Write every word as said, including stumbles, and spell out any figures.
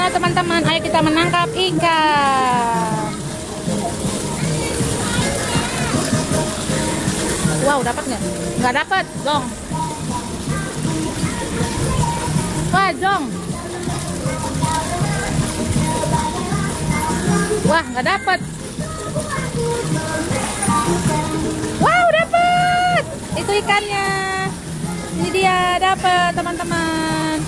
teman-teman, ayo kita menangkap ikan. Wow, dapat nggak? Nggak dapat, Jong. Wah, Jong. Wah, nggak dapat. Wow, dapat. Itu ikannya. Ini dia dapat, teman-teman.